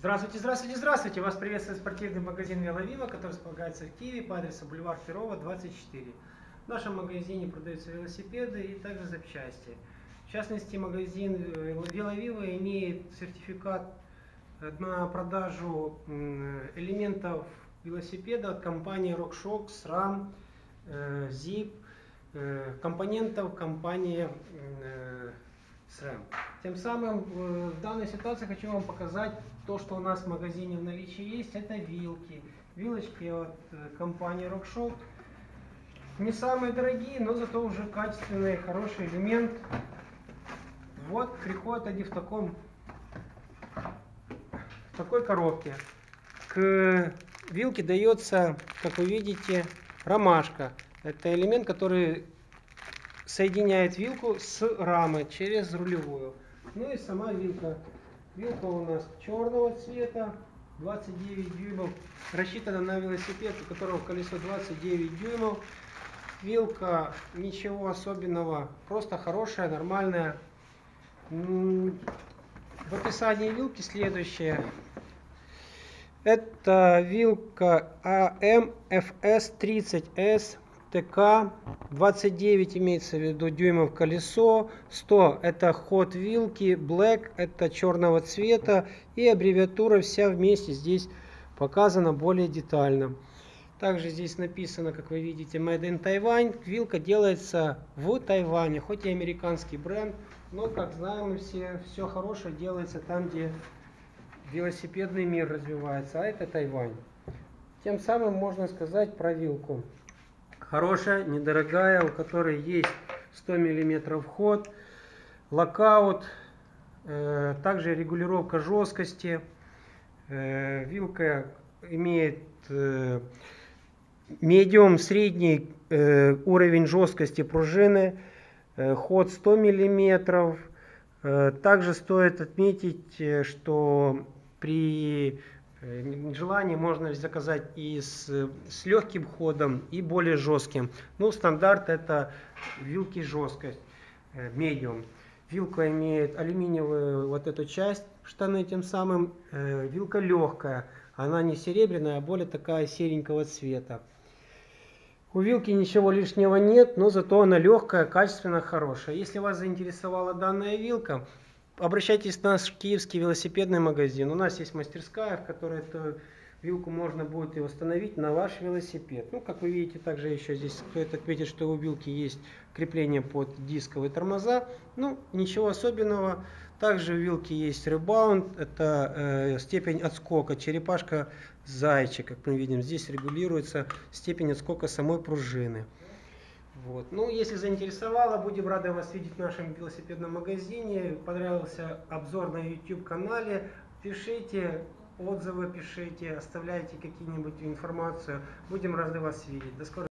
Здравствуйте, здравствуйте, здравствуйте! Вас приветствует спортивный магазин Веловива, который располагается в Киеве по адресу бульвар Перова, 24. В нашем магазине продаются велосипеды и также запчасти. В частности, магазин Веловива имеет сертификат на продажу элементов велосипеда от компании RockShox, SRAM, Zip, компонентов компании SRAM. Тем самым в данной ситуации хочу вам показать то, что у нас в магазине в наличии есть. Это вилки. Вилочки от компании RockShox. Не самые дорогие, но зато уже качественный, хороший элемент. Вот приходят они в такой коробке. К вилке дается, как вы видите, ромашка. Это элемент, который соединяет вилку с рамой через рулевую. Ну и сама вилка. Вилка у нас черного цвета, 29 дюймов. Рассчитана на велосипед, у которого колесо 29 дюймов. Вилка ничего особенного, просто хорошая, нормальная. В описании вилки следующее. Это вилка AMFS30S ТК, 29 имеется в виду дюймов колесо, 100 это ход вилки, Black это черного цвета, и аббревиатура вся вместе здесь показана более детально. Также здесь написано, как вы видите, Made in Taiwan. Вилка делается в Тайване, хоть и американский бренд, но, как знаем все хорошее делается там, где велосипедный мир развивается, а это Тайвань. Тем самым можно сказать про вилку. Хорошая, недорогая, у которой есть 100 мм ход, локаут, также регулировка жесткости. Вилка имеет медиум, средний уровень жесткости пружины, ход 100 мм. Также стоит отметить, что при желании можно заказать и с легким ходом, и более жестким. Ну, стандарт это вилки жесткость, medium. Вилка имеет алюминиевую вот эту часть, штаны, тем самым вилка легкая. Она не серебряная, а более такая серенького цвета. У вилки ничего лишнего нет, но зато она легкая, качественно хорошая. Если вас заинтересовала данная вилка, обращайтесь в наш киевский велосипедный магазин. У нас есть мастерская, в которой эту вилку можно будет и установить на ваш велосипед. Ну, как вы видите, также еще здесь стоит отметить, что у вилки есть крепление под дисковые тормоза. Ну, ничего особенного. Также у вилки есть ребаунд, это степень отскока, черепашка зайчик, как мы видим. Здесь регулируется степень отскока самой пружины. Вот. Ну, если заинтересовало, будем рады вас видеть в нашем велосипедном магазине. Понравился обзор на YouTube канале, пишите отзывы, пишите, оставляйте какие-нибудь информацию. Будем рады вас видеть. До скорого.